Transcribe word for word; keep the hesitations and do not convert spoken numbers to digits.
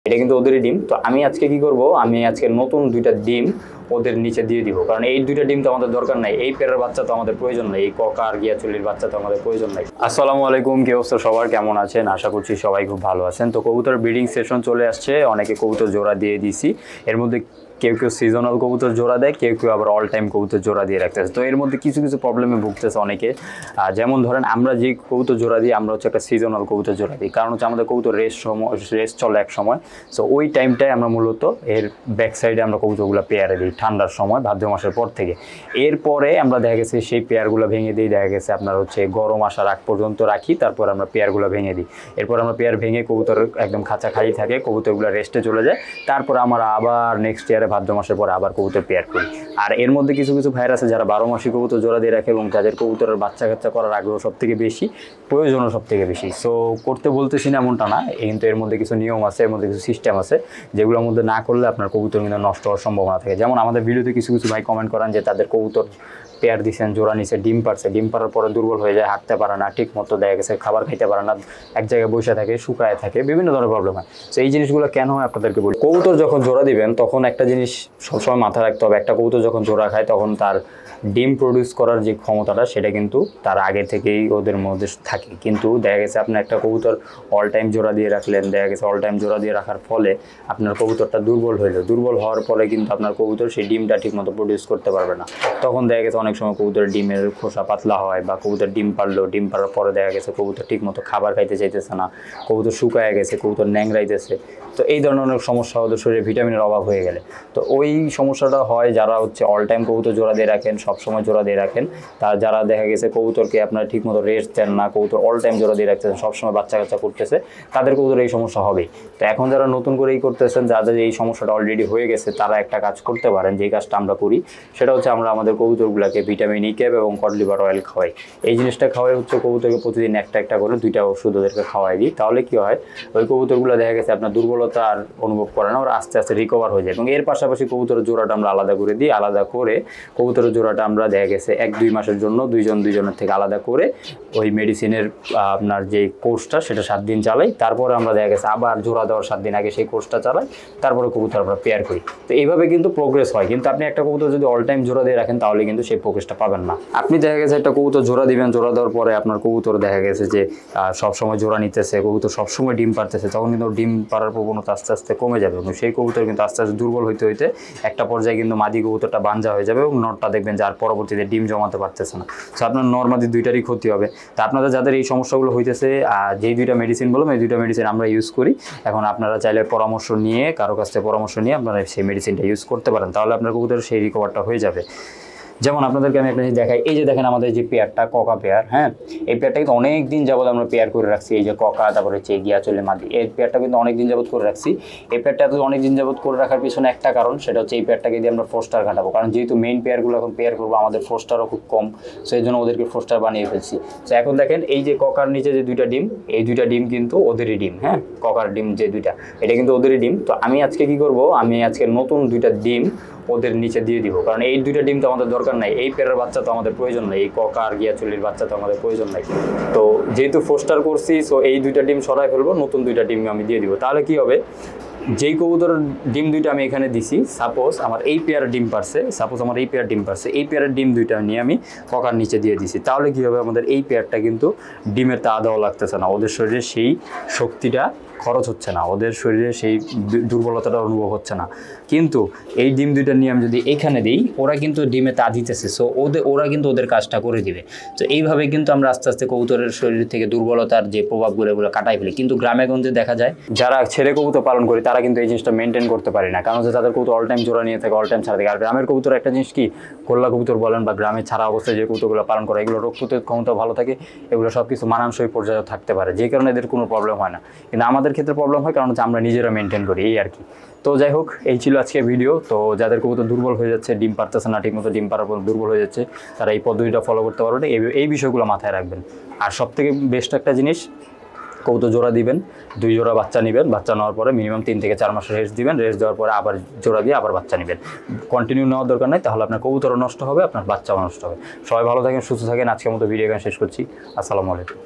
এটা কিন্তু ওদেরই ডিম। তো আমি আজকে কি করব, আমি আজকে নতুন দুইটা ডিম ওদের নিচে দিয়ে দিব, কারণ এই দুইটা ডিম তো আমাদের দরকার নাই, এই পেয়ারের বাচ্চা তো আমাদের প্রয়োজন নাই, এই ককা আর গিয়াচুলির বাচ্চা তো আমাদের প্রয়োজন নাই। আসসালামু আলাইকুম, কি অবস্থা সবার, কেমন আছেন? আশা করছি সবাই খুব ভালো আছেন। তো কবুতর ব্রিডিং সেশন চলে আসছে, অনেকে কবুতর জোড়া দিয়ে দিছি। এর মধ্যে কেউ কেউ সিজনাল কবুতর জোড়া দেয়, কেউ কেউ আবার অল টাইম কবুতর জোড়া দিয়ে রাখতেছে। তো এর মধ্যে কিছু কিছু প্রবলেমে ভুগতেছে অনেকে। যেমন ধরেন আমরা যে কবুতর জোড়া দিই, আমরা হচ্ছে একটা সিজনাল কবুতর জোড়া দিই, কারণ হচ্ছে আমাদের কবুতর রেস্ট সময় রেস্ট চলে এক সময়। সো ওই টাইমটায় আমরা মূলত এর ব্যাক সাইডে আমরা কবুতরগুলো পেয়ারে দিই ঠান্ডার সময়, ভাদ্র মাসের পর থেকে। এরপরে আমরা দেখা গেছে সেই পেয়ারগুলো ভেঙে দিই, দেখা গেছে আপনার হচ্ছে গরম আসার আগ পর্যন্ত রাখি, তারপর আমরা পেয়ারগুলো ভেঙে দিই। এরপর আমরা পেয়ার ভেঙে কবুতর একদম খাঁচা খালি থাকে, কবুতরগুলো রেস্টে চলে যায়। তারপর আমরা আবার নেক্সট ইয়ারে ভাদ্র মাসের পরে আবার কবুতর পেয়ার করি। আর এর মধ্যে কিছু কিছু ভাইরাস আছে যারা বারো মাসি কবুতর জোড়া দিয়ে রাখে এবং যাদের কবুতরের বাচ্চা কাচ্চা করার আগ্রহ সব থেকে বেশি, প্রয়োজনও সব থেকে বেশি। সো করতে বলতেছি না এমনটা না, কিন্তু এর মধ্যে কিছু নিয়ম আছে, এর মধ্যে কিছু সিস্টেম আছে যেগুলোর মধ্যে না করলে আপনার কবুতর কিন্তু নষ্ট হওয়ার সম্ভাবনা থাকে। যেমন আমাদের ভিডিওতে কিছু কিছু ভাই কমেন্ট করেন যে তাদের কবুতর পেয়ার দিচ্ছেন, জোড়া নিচে, ডিম পারছে, ডিম পারার পরে দুর্বল হয়ে যায়, হাঁটতে পারে না, ঠিক মতো দেখা গেছে খাবার খাইতে পারে না, এক জায়গায় বসে থাকে, শুকায় থাকে, বিভিন্ন ধরনের প্রবলেম হয়। তো এই জিনিসগুলো কেন হয় আপনাদেরকে বলি। কবুতর যখন জোড়া দিবেন তখন একটা জিনিস সবসময় মাথায় রাখতে হবে, একটা কবুতর যখন জোড়া খায় তখন তার ডিম প্রডিউস করার যে ক্ষমতাটা সেটা কিন্তু তার আগে থেকেই ওদের মধ্যে থাকে। কিন্তু দেখা গেছে আপনি একটা কবুতর অল টাইম জোড়া দিয়ে রাখলেন, দেখা গেছে অল টাইম জোড়া দিয়ে রাখার ফলে আপনার কবুতরটা দুর্বল হইলো, দুর্বল হওয়ার পরে কিন্তু আপনার কবুতর সেই ডিমটা ঠিক মতো প্রডিউস করতে পারবে না। তখন দেখা গেছে অনেক সময় কবুতরের ডিমের খোসা পাতলা হয়, বা কবুতর ডিম পারলো, ডিম পারার পরে দেখা গেছে কবুতর ঠিক মতো খাবার খাইতে চাইতেছে না, কবুতর শুকায় গেছে, কবুতর ন্যাংরাইতেছে। তো এই ধরনের অনেক সমস্যা ওদের শরীরে ভিটামিনের অভাব হয়ে গেলে। তো ওই সমস্যাটা হয় যারা হচ্ছে অল টাইম কবুতর জোড়া দিয়ে রাখেন, সবসময় জোড়া দিয়ে রাখেন, তার যারা দেখা গেছে কবুতরকে আপনার ঠিক মতো রেস্ট দেন না, কবুতর অল টাইম জোড়া দিয়ে রাখতেছেন, সবসময় বাচ্চা কাচ্চা করতেছে, তাদের কবুতর এই সমস্যা হবেই। তো এখন যারা নতুন করেই করতেছেন, যাদের এই সমস্যাটা অলরেডি হয়ে গেছে, তারা একটা কাজ করতে পারেন, যেই কাজটা আমরা করি সেটা হচ্ছে আমরা আমাদের কবুতরগুলোকে ভিটামিন ই ক্যাপ এবং কড লিভার অয়েল খাওয়াই। এই জিনিসটা খাওয়াই হচ্ছে কবুতরকে প্রতিদিন একটা একটা করে দুইটা ওষুধ ওদেরকে খাওয়াই দিই। তাহলে কি হয়, ওই কবুতরগুলো দেখা গেছে আপনার দুর্বলতা আর অনুভব করে না, ওরা আস্তে আস্তে রিকভার হয়ে যায়। এবং এর পাশাপাশি কবুতরের জোড়াটা আমরা আলাদা করে দিই, আলাদা করে কবুতরের জোড়াটা আমরা দেখা গেছে এক দুই মাসের জন্য দুইজন দুইজনের থেকে আলাদা করে ওই মেডিসিনের আপনার যে কোর্সটা সেটা সাত দিন চালাই, তারপরে আমরা দেখা গেছে আবার জোড়া দেওয়ার সাত দিন আগে সেই কোর্সটা চালাই, তারপরে কবুতর আমরা পেয়ার করি। তো এইভাবে কিন্তু প্রোগ্রেস হয়। কিন্তু আপনি একটা কবুতর যদি অল টাইম জোড়া দিয়ে রাখেন তাহলে কিন্তু সেই প্রোগ্রেসটা পাবেন না। আপনি দেখা গেছে একটা কবুতর জোড়া দিবেন, জোড়া দেওয়ার পরে আপনার কবুতর দেখা গেছে যে সবসময় জোড়া নিতেছে, কবুতর সবসময় ডিম পারতেছে, তখন কিন্তু ডিম পারার প্রবণতা আস্তে আস্তে কমে যাবে এবং সেই কবুতর কিন্তু আস্তে আস্তে দুর্বল হইতে হইতে একটা পর্যায়ে কিন্তু মাদি কবুতরটা বাঞ্জা হয়ে যাবে এবং নটটা দেখবেন যার পরবর্তীতে ডিম জমাতে পারতেছে না। সো আপনার নর মাদি দুইটারই ক্ষতি হবে। তা আপনাদের যাদের এই সমস্যাগুলো হইতেছে, যেই দুইটা মেডিসিন বললাম এই দুইটা মেডিসিন আমরা ইউজ করি। এখন আপনারা চাইলে পরামর্শ নিয়ে, কারো কাছ থেকে পরামর্শ নিয়ে আপনারা সেই মেডিসিনটা ইউজ করতে পারেন, তাহলে আপনার কবুতরের সেই রিকভারটা হয়ে যাবে। যেমন আপনাদেরকে আমি একটা জিনিস দেখাই, এই যে দেখেন আমাদের যে পেয়ারটা ককা পেয়ার, হ্যাঁ, এই পেয়ারটা কিন্তু অনেক দিন যাবত আমরা পেয়ার করে রাখছি। এই যে ককা, তারপরে হচ্ছে গিয়াচলে মাদি, এই পেয়ারটা কিন্তু অনেক দিন যাবত করে রাখছি। এই পেয়ারটা এত অনেক দিন যাবত করে রাখার পিছনে একটা কারণ, সেটা হচ্ছে এই পেয়ারটাকে দিয়ে আমরা ফোস্টার কাটাবো, কারণ যেহেতু মেইন পেয়ারগুলো এখন পেয়ার করবো, আমাদের ফোস্টারও খুব কম, সেই জন্য ওদেরকে ফোস্টার বানিয়ে ফেলছি। তো এখন দেখেন এই যে ককার নিচে যে দুইটা ডিম, এই দুইটা ডিম কিন্তু ওদেরই ডিম, হ্যাঁ, ককার ডিম যে দুইটা, এটা কিন্তু ওদেরই ডিম। তো আমি আজকে কি করব, আমি আজকে নতুন দুইটা ডিম ওদের নিচে দিয়ে দিব, কারণ এই দুইটা ডিম তো আমাদের দরকার নাই, এই পেয়ারের বাচ্চা তো আমাদের প্রয়োজন নাই, এই ককা আর গিয়াচুলির বাচ্চা তো আমাদের প্রয়োজন নাই। তো যেহেতু ফোস্টার করছি, সো এই দুইটা ডিম সরাই ফেলবো, নতুন দুইটা ডিম আমি দিয়ে দিব। তাহলে কি হবে, যেই কবুতরের ডিম দুইটা আমি এখানে দিছি, সাপোজ আমার এই পেয়ার ডিম পারছে, সাপোজ আমার এই পেয়ার ডিম পারছে, এই পেয়ারের ডিম দুইটা নিয়ে আমি ককার নিচে দিয়ে দিছি, তাহলে কি হবে, আমাদের এই পেয়ারটা কিন্তু ডিমের তা দেওয়া লাগতেছে না, ওদের শরীরে সেই শক্তিটা খরচ হচ্ছে না, ওদের শরীরে সেই দুর্বলতাটা অনুভব হচ্ছে না। কিন্তু এই ডিম দুইটা নিয়ে আমি যদি এখানে দিই, ওরা কিন্তু ডিমে তা দিতেছে, সো ওদের ওরা কিন্তু ওদের কাজটা করে দিবে। তো এইভাবে কিন্তু আমরা আস্তে আস্তে কবুতরের শরীর থেকে দুর্বলতার যে প্রভাবগুলো এগুলো কাটাই ফেলি। কিন্তু গ্রামে গঞ্জে দেখা যায় যারা ছেড়ে কবুতর পালন করি তারা কিন্তু এই জিনিসটা মেনটেন করতে পারে না, কারণ হচ্ছে তাদের কবুতর অল টাইম জোড়া নিয়ে থাকে, অল টাইম ছাড়া থাকে। আর গ্রামের কবুতর একটা জিনিস কি, গোল্লা কবুতর বলেন বা গ্রামে ছাড়া অবস্থায় যে কবুতরগুলো পালন করে, এগুলো রোগ প্রতিরোধ ক্ষমতা ভালো থাকে, এগুলো সব কিছু মানানসই পর্যায়ে থাকতে পারে, যে কারণে এদের কোনো প্রবলেম হয় না। কিন্তু আমাদের ক্ষেত্রে প্রবলেম হয়, কারণ হচ্ছে আমরা নিজেরা মেনটেন করি, এই আর কি। তো যাই হোক, এই ছিল আজকে ভিডিও। তো যাদের কবুতর দুর্বল হয়ে যাচ্ছে, ডিম পারতেছে না ঠিক মতো, ডিম পারার পর দুর্বল হয়ে যাচ্ছে, তারা এই পদ্ধতিটা ফলো করতে পারবে, এই বিষয়গুলো মাথায় রাখবেন। আর সব থেকে বেস্ট একটা জিনিস, কবুতর জোড়া দিবেন, দুই জোড়া বাচ্চা নেবেন, বাচ্চা নেওয়ার পরে মিনিমাম তিন থেকে চার মাস রেস্ট দিবেন, রেস্ট দেওয়ার পরে আবার জোড়া দিয়ে আবার বাচ্চা নেবেন। কন্টিনিউ নেওয়ার দরকার নাই, তাহলে আপনার কবুতরও নষ্ট হবে, আপনার বাচ্চাও নষ্ট হবে। সবাই ভালো থাকেন, সুস্থ থাকেন। আজকের মতো ভিডিও এখানে শেষ করছি। আসসালামু আলাইকুম।